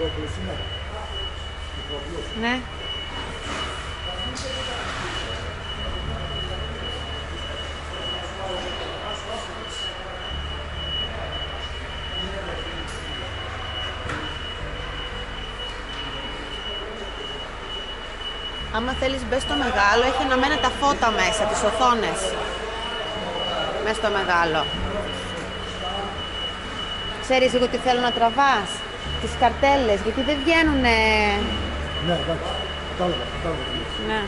Ναι. Άμα θέλεις μπες στο μεγάλο, έχει ενωμένα τα φώτα μέσα, τις οθόνες. Μέσα στο μεγάλο. Ξέρεις λίγο τι θέλω να τραβάς, τις καρτέλες, γιατί δεν βγαίνουνε. Ναι, εντάξει, κατάλαβα. Ναι.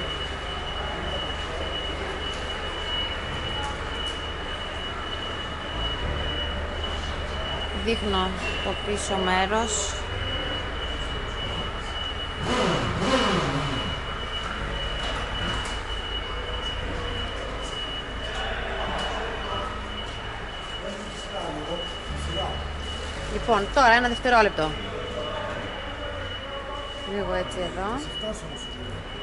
Δείχνω το πίσω μέρος. Λοιπόν, τώρα ένα δευτερόλεπτο. Λίγο έτσι εδώ.